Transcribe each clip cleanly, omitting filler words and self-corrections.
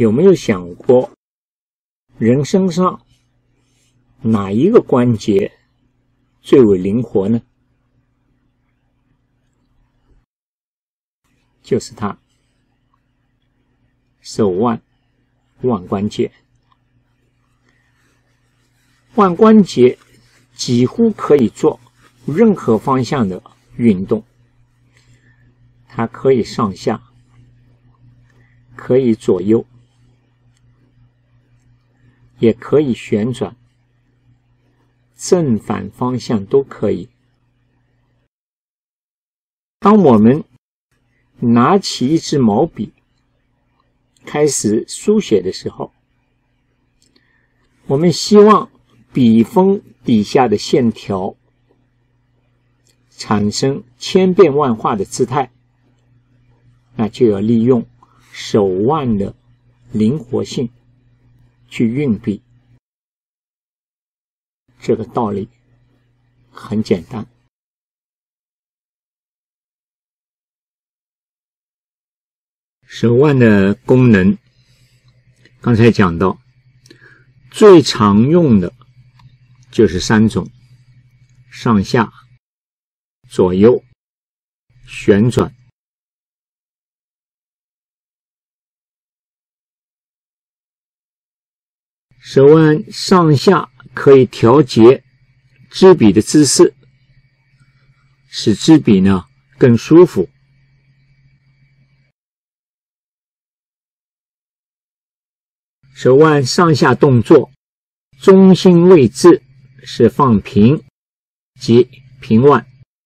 有没有想过，人身上哪一个关节最为灵活呢？就是它手腕腕关节。腕关节几乎可以做任何方向的运动，它可以上下，可以左右，也可以旋转，正反方向都可以。当我们拿起一支毛笔开始书写的时候，我们希望笔锋底下的线条产生千变万化的姿态，那就要利用手腕的灵活性去运笔。这个道理很简单。手腕的功能，刚才讲到，最常用的就是3种：上下、左右、旋转。手腕上下可以调节支笔的姿势，使支笔呢更舒服。手腕上下动作中心位置是放平即平腕，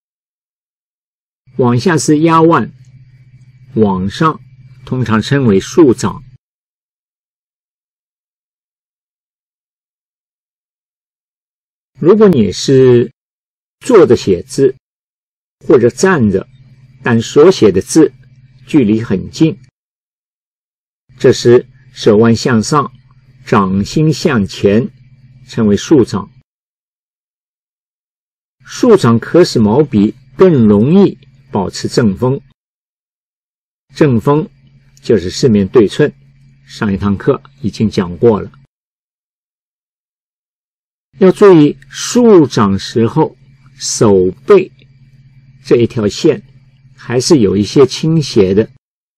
往下是压腕，往上通常称为竖掌。如果你是坐着写字或者站着，但所写的字距离很近，这时手腕向上，掌心向前，称为竖掌。竖掌可使毛笔更容易保持正风。正风就是四面对称，上一堂课已经讲过了。要注意竖掌时候手背这一条线还是有一些倾斜的。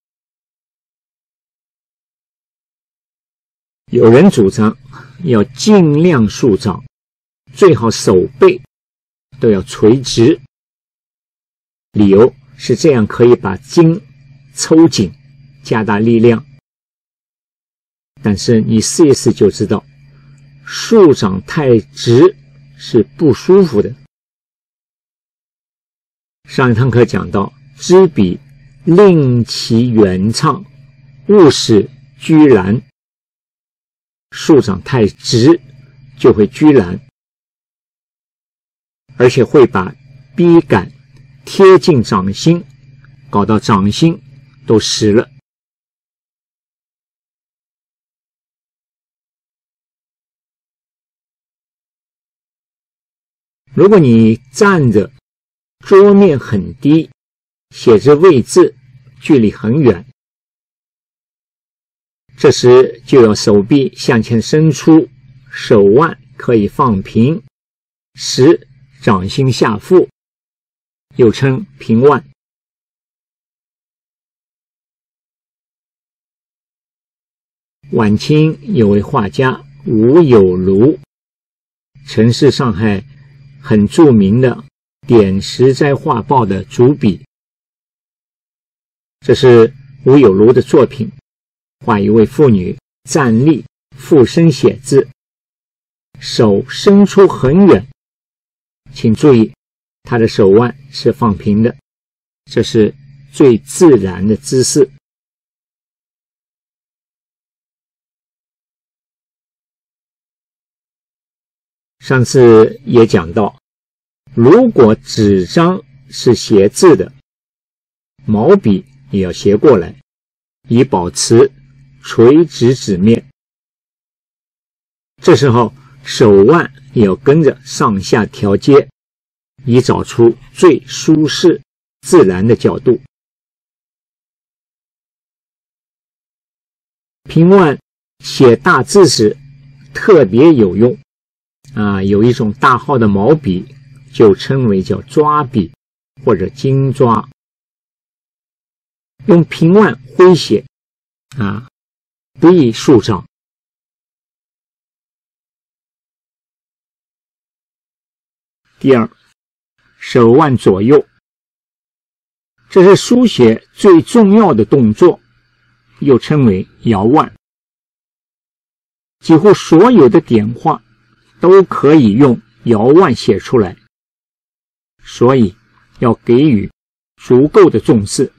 有人主张要尽量竖掌，最好手背都要垂直，理由是这样可以把筋抽紧，加大力量。但是你试一试就知道，竖掌太直是不舒服的。上一堂课讲到，支笔令其圆畅，勿使拘懒。竖掌太直就会拘懒，而且会把笔杆贴近掌心，搞到掌心都湿了。如果你站着，桌面很低，写字位置距离很远，这时就要手臂向前伸出，手腕可以放平，使掌心下覆，又称平腕。晚清有位画家吴有庐，曾是上海很著名的点石斋画报的主笔。这是吴有庐的作品，画一位妇女站立俯身写字，手伸出很远，请注意她的手腕是放平的，这是最自然的姿势。上次也讲到，如果纸张是斜字的，毛笔也要斜过来，以保持垂直纸面。这时候手腕也要跟着上下调节，以找出最舒适自然的角度。 平腕写大字时特别有用有一种大号的毛笔就称为叫抓笔或者金抓，用平腕挥写不易竖照。第二，手腕左右，这是书写最重要的动作，又称为摇腕。几乎所有的点画都可以用摇腕写出来，所以要给予足够的重视。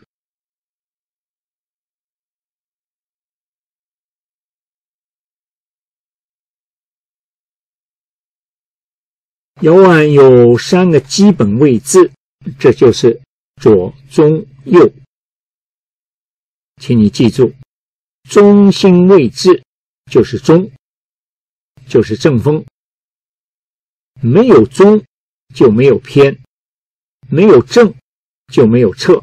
摇腕有3个基本位置，这就是左、中、右。请你记住，中心位置就是中，就是正风。没有中就没有偏，没有正就没有侧。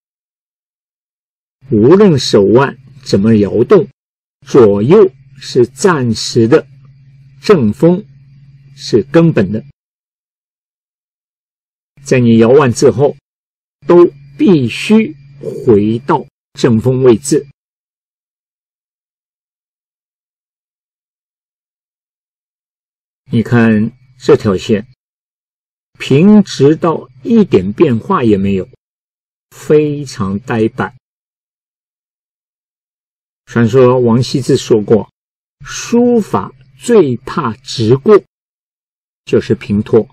无论手腕怎么摇动，左右是暂时的，正风是根本的。在你摇腕之后，都必须回到正风位置。你看这条线，平直到一点变化也没有，非常呆板。传说王羲之说过，书法最怕直过，就是平拖。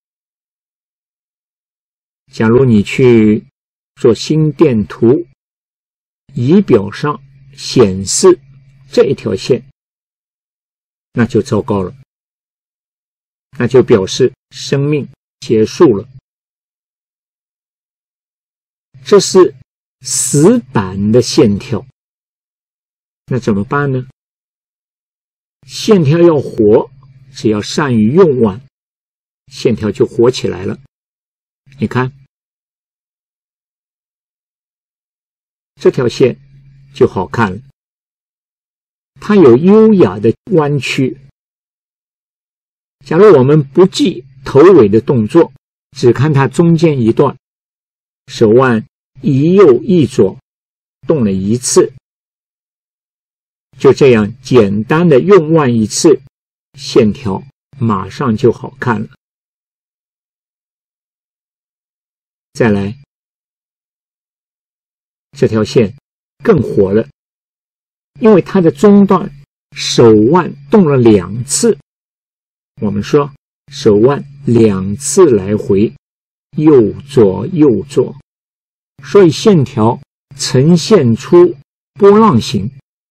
假如你去做心电图，仪表上显示这一条线，那就糟糕了，那就表示生命结束了。这是死板的线条，那怎么办呢？线条要活，只要善于用腕，线条就活起来了。你看这条线就好看了，它有优雅的弯曲。假如我们不记头尾的动作，只看它中间一段，手腕一右一左动了一次，就这样简单的用腕一次，线条马上就好看了。再来，这条线更活了，因为它的中段手腕动了2次。我们说手腕2次来回，右左右左，所以线条呈现出波浪形。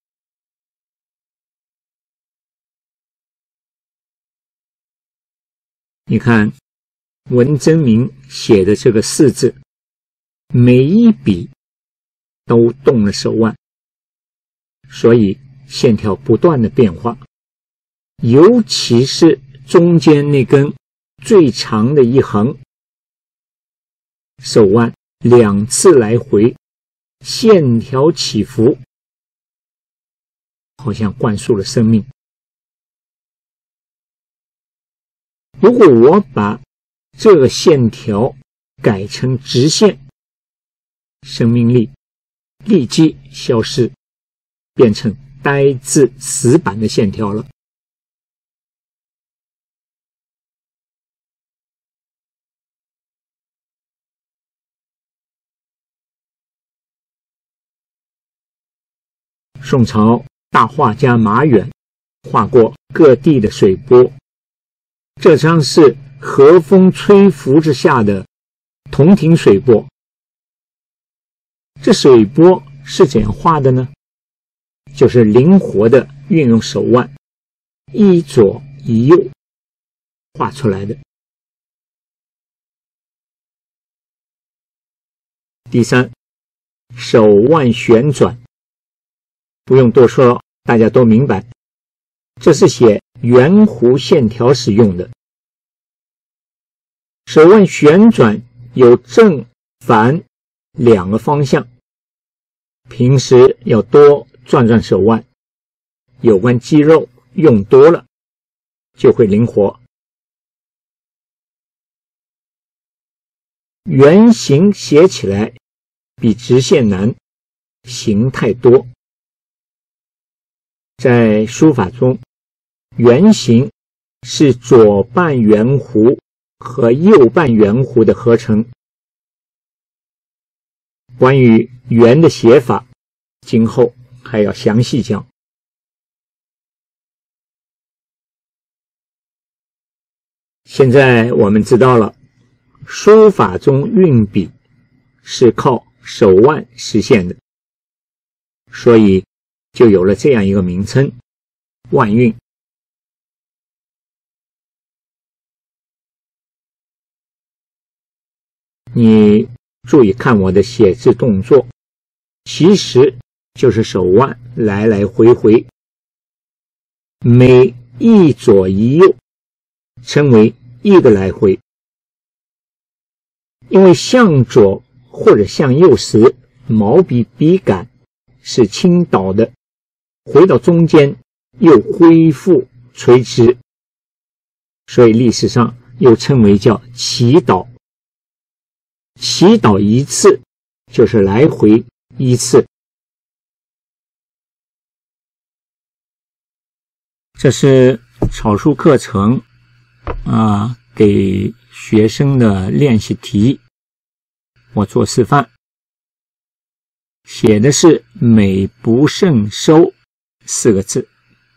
你看文征明写的这个4字，每一笔都动了手腕，所以线条不断的变化，尤其是中间那根最长的一横，手腕2次来回，线条起伏，好像灌输了生命。如果我把这个线条改成直线，生命力立即消失，变成呆滞死板的线条了。宋朝大画家马远画过各地的水波，这张是和风吹拂之下的铜庭水波。这水波是怎样画的呢？就是灵活的运用手腕，一左一右画出来的。第三，手腕旋转，不用多说，大家都明白，这是写圆弧线条时用的。手腕旋转有正反2个方向，平时要多转转手腕， 有关肌肉用多了就会灵活。圆形写起来比直线难，形太多。在书法中，圆形是左半圆弧和右半圆弧的合成。关于圆的写法，今后还要详细讲。现在我们知道了，书法中运笔是靠手腕实现的，所以就有了这样一个名称——腕运。你注意看我的写字动作，其实就是手腕来来回回，每一左一右称为一个来回。因为向左或者向右时，毛笔笔杆是倾倒的，回到中间又恢复垂直，所以历史上又称为叫祈祷。祈祷一次就是来回一次。这是草书课程给学生的练习题，我做示范，写的是美不胜收4个字。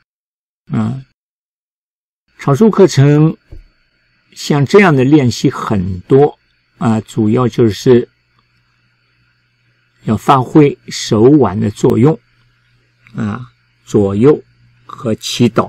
草书课程像这样的练习很多主要就是要发挥手腕的作用左右和祈祷。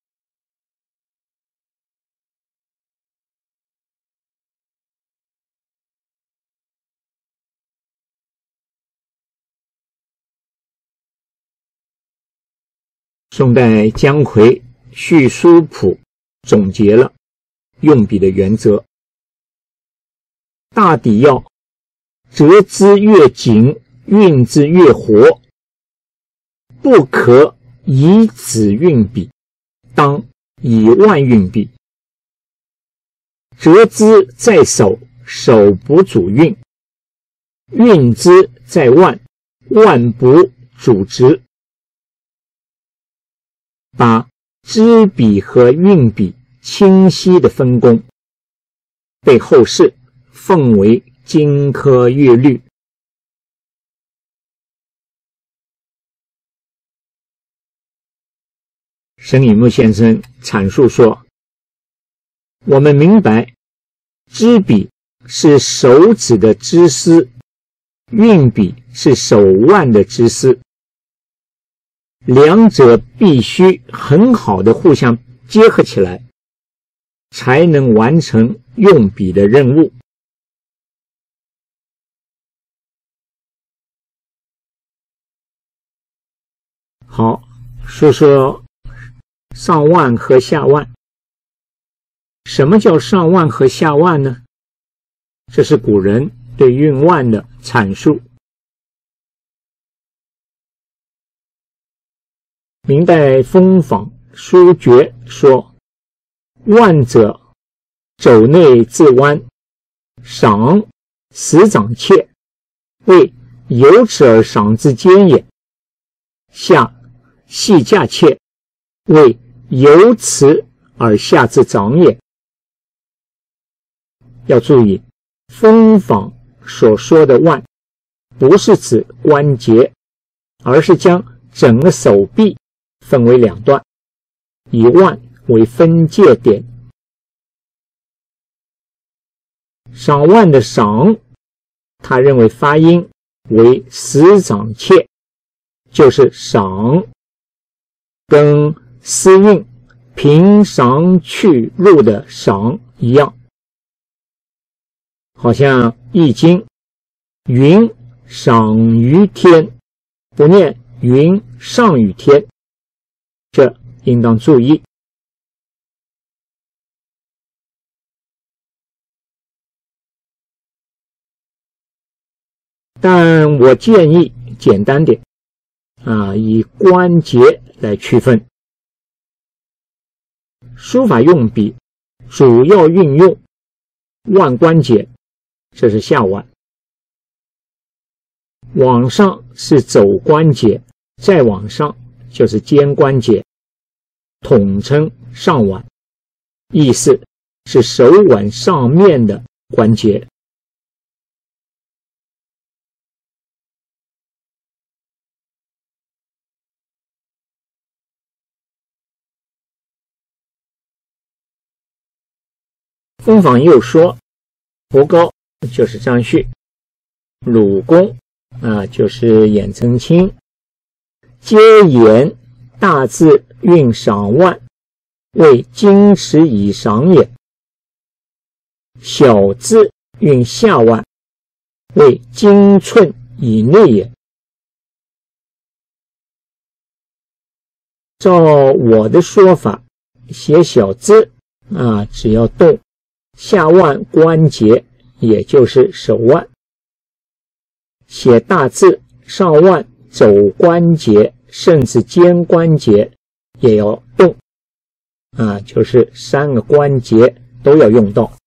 宋代姜夔续书谱总结了用笔的原则，大抵要折之越紧，运之越活，不可以指运笔，当以腕运笔。折之在手，手不主运；运之在腕，腕不主直。把支笔和运笔清晰的分工，被后世奉为金科玉律。沈以木先生阐述说，我们明白支笔是手指的支丝，运笔是手腕的支丝，两者必须很好的互相结合起来，才能完成用笔的任务。好，说说上腕和下腕。什么叫上腕和下腕呢？这是古人对运腕的阐述。明代风坊书诀说，腕者，肘内自弯，赏十掌切，为由此而赏之间也；下系架切，为由此而下之掌也。要注意，风坊所说的腕，不是指关节，而是将整个手臂分为两段，以腕为分界点。赏腕的赏，他认为发音为十掌切，就是赏，跟诗韵平赏去路的赏一样，好像易经云赏于天，不念云上于天，这应当注意。但我建议简单点以关节来区分。书法用笔主要运用腕关节，这是下腕，往上是肘关节，再往上就是肩关节，统称上腕，意思是手腕上面的关节。风坊又说，佛高就是张旭，鲁公就是颜曾卿，皆言大字运赏腕，为经尺以上也；小字运下腕，为经寸以内也。照我的说法，写小字只要动下腕关节，也就是手腕；写大字上腕、肘关节甚至肩关节也要动就是3个关节都要用到。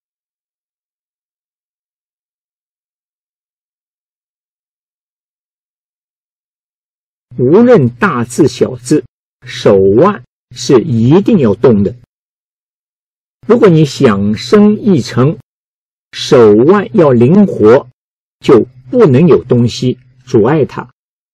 无论大字小字，手腕是一定要动的。如果你想生意成，手腕要灵活，就不能有东西阻碍它。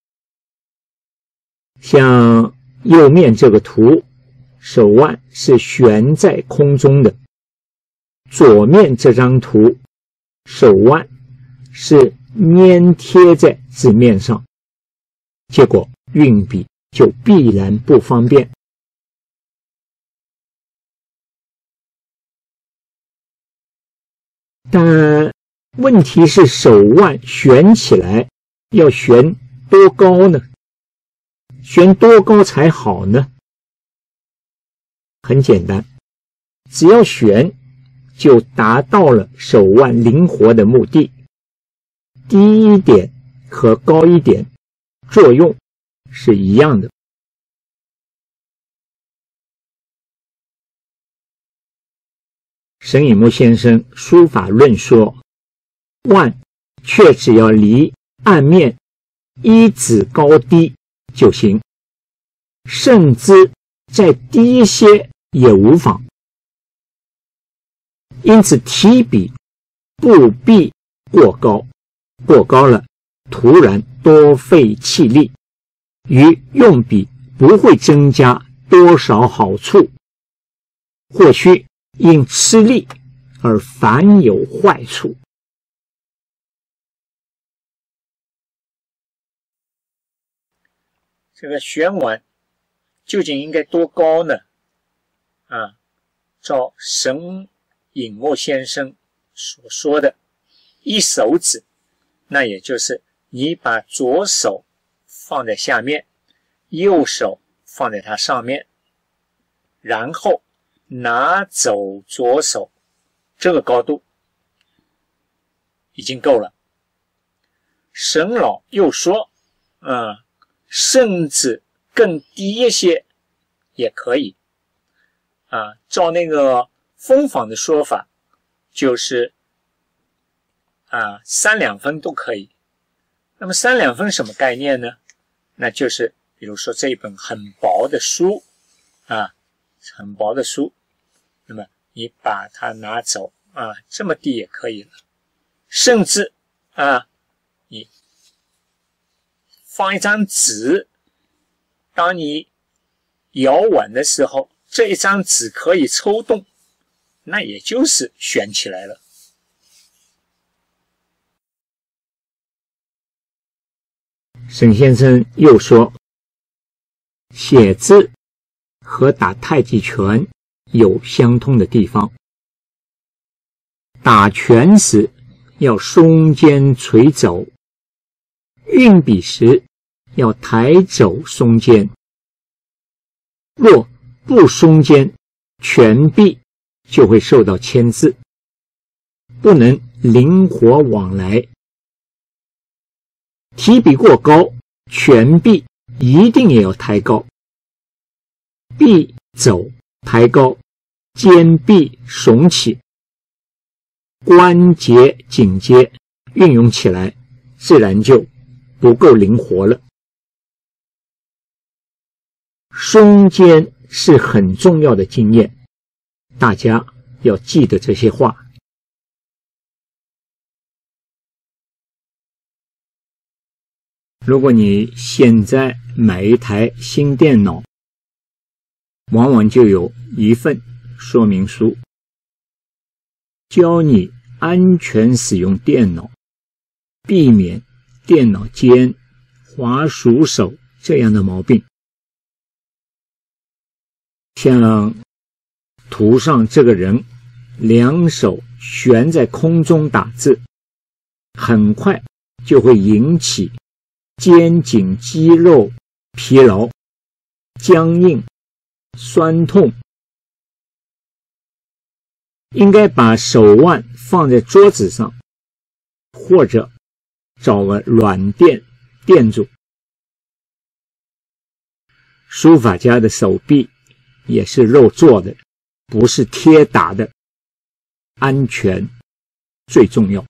像右面这个图，手腕是悬在空中的；左面这张图，手腕是粘贴在纸面上，结果运笔就必然不方便。但问题是手腕悬起来要悬多高呢？悬多高才好呢？很简单，只要悬就达到了手腕灵活的目的。低一点和高一点作用是一样的。沈尹默先生书法论说，腕却只要离案面1指高低就行，甚至再低一些也无妨。因此提笔不必过高，过高了突然多费气力，与用笔不会增加多少好处，或许因吃力而反有坏处。这个悬腕究竟应该多高呢？照沈尹默先生所说的，1手指，那也就是你把左手放在下面，右手放在它上面，然后拿走左手，这个高度已经够了。沈老又说甚至更低一些也可以照那个风坊的说法，就是3两分都可以。那么3两分什么概念呢？那就是比如说这一本很薄的书很薄的书，那么你把它拿走这么低也可以了。甚至你放一张纸，当你摇腕的时候，这一张纸可以抽动，那也就是悬起来了。沈先生又说，写字和打太极拳有相通的地方。打拳时要松肩垂肘，运笔时要抬肘松肩。若不松肩，拳臂就会受到牵制，不能灵活往来。提笔过高，拳臂一定也要抬高， 臂肘抬高，肩臂耸起，关节紧接，运用起来自然就不够灵活了。松肩是很重要的经验，大家要记得这些话。如果你现在买一台新电脑，往往就有一份说明书，教你安全使用电脑，避免电脑肩、滑鼠手这样的毛病。像图上这个人两手悬在空中打字，很快就会引起肩颈肌肉疲劳、僵硬、酸痛。应该把手腕放在桌子上，或者找个软垫垫住。书法家的手臂也是肉做的，不是贴打的，安全最重要。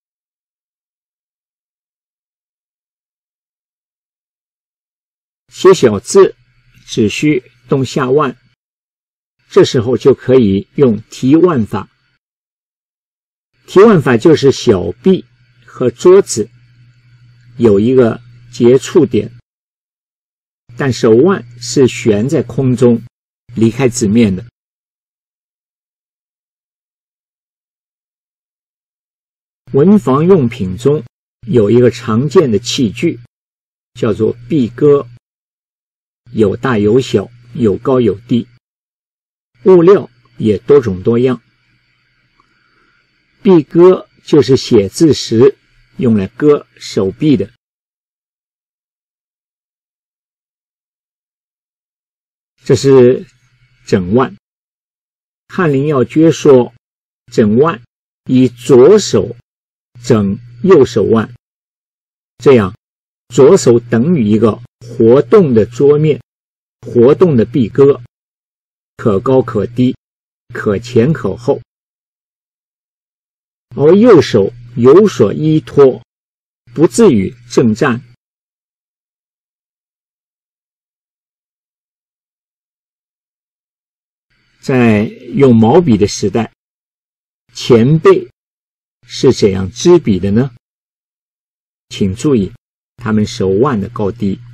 写小字只需动下腕，这时候就可以用提腕法。提腕法就是小臂和桌子有一个接触点，但手腕是悬在空中，离开纸面的。文房用品中有一个常见的器具，叫做臂鸽，有大有小，有高有低，物料也多种多样。臂鸽就是写字时用来鸽手臂的。这是枕腕。翰林要诀说，枕腕以左手枕右手腕，这样左手等于一个活动的桌面，活动的臂鸽，可高可低，可前可后，而右手有所依托，不至于正站。在用毛笔的时代，前辈是怎样支笔的呢？请注意他们手腕的高低。